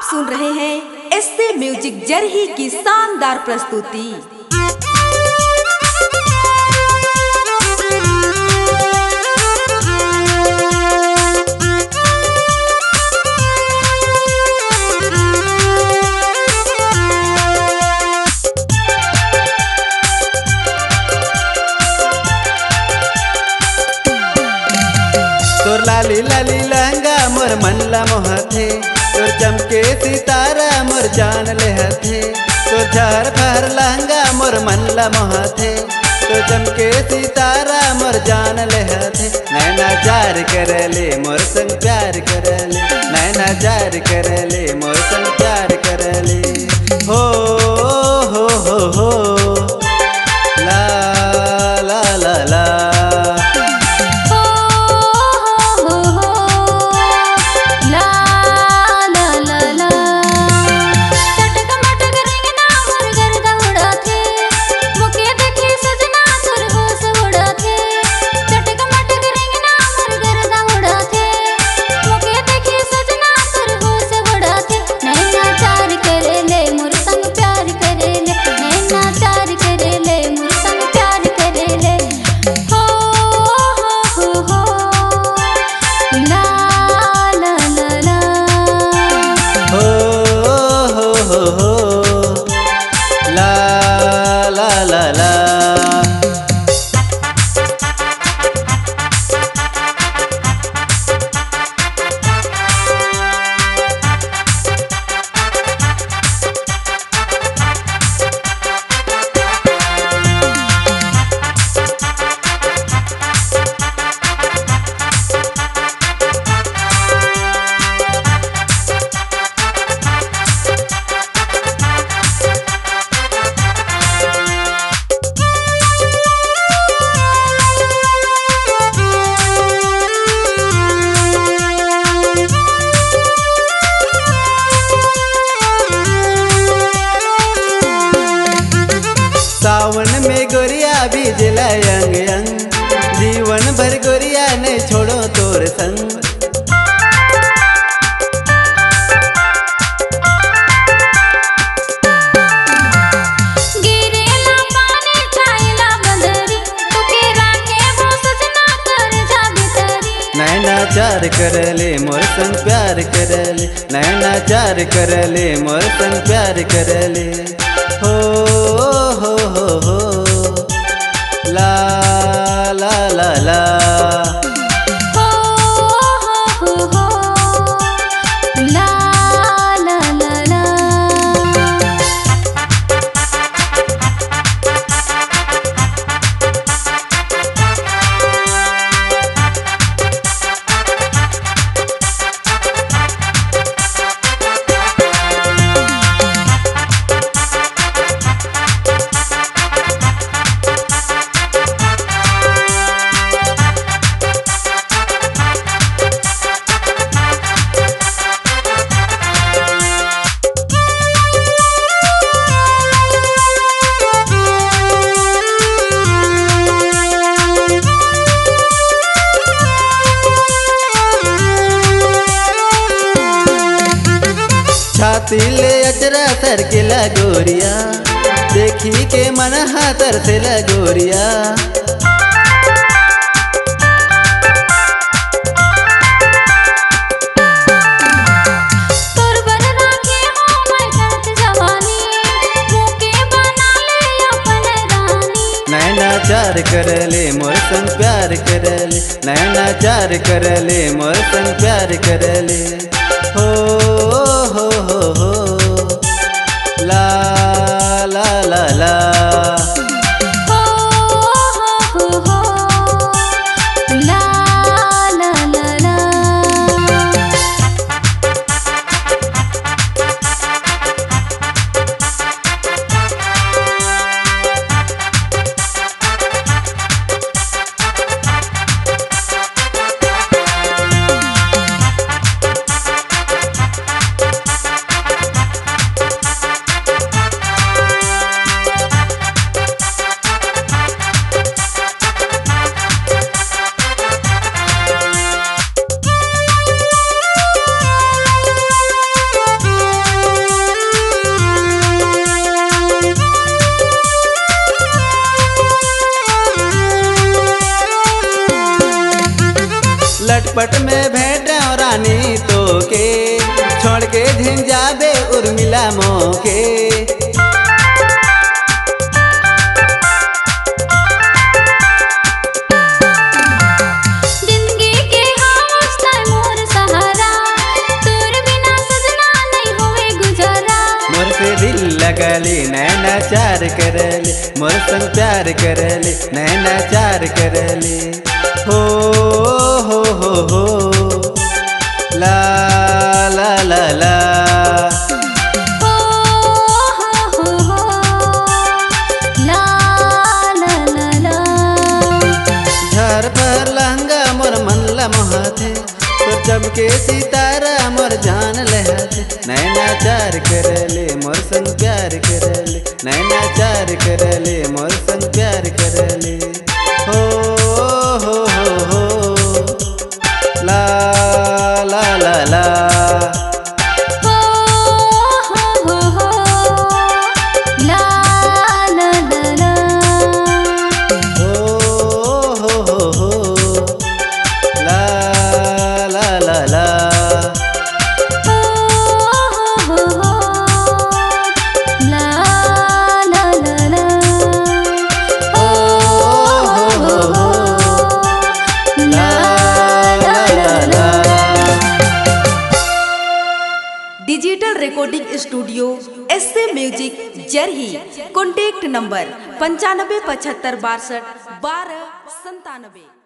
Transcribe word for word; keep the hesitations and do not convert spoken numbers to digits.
सुन रहे हैं एससे म्यूजिक जरही की शानदार प्रस्तुति। तोर लाली लाली लहंगा मोर मन ला मोहथे, तोर चमके सितारा मोर जान लेहथे। तोर झर फर लहंगा मोर मन ला मोहथे, तोर चमके सितारा मोर जान लेहथे। नैना जार करले मोर संग प्यार करले, नैना जार करले मोर संग प्यार करले। हो हो हो हो ला ला ला ला सावन में गोरिया बीजला यंग यंग, जीवन भर गोरिया ने छोड़ो तोर संग। नैना चार करले मोर संग प्यार करले, नैना चार करले मोर संग प्यार करले। हो हो हो हो ला ला ला ला हो हो हो हो ला ला ला ला। छाती ले अजरा सर के लगोरिया, देखी के मन हाथर से लगोरिया। नैना चार करले मोर संग प्यार करले, नैना चार करले मोर संग प्यार करले। हो हो हो हो ला ला ला ला हो हो हो हो ला ला ला ला। छोड़ के धिन जाबे उर्मिला मोके। जिंदगी के हौसला मोर सहारा, तोर बिना सजना नहीं होवे गुजारा। मोर से दिल लगली नैना चार करली, मोर संग प्यार करली नैना चार करली। हो हो हो हो ला ला ला ला हो हो हो हो ला ला ला ला। झर पर लहंगा मोर मन ला मोहथे, तोर चमके सितारा मोर जान लहथे। नैना चार करले मोर संग प्यार करले, नैना चार करले मोर संग प्यार करले। हो हो हो हो ला ला ला ला हो हो हो हो ला ला ला ला। हो हो हो हो ला ला ला ला हो हो हो ला ला ला ला। हो हो हो ला ला ला ला। Digital recording studio S A music जरही। कॉन्टैक्ट नंबर पंचानबे पचहत्तर बासठ बारह संतानबे।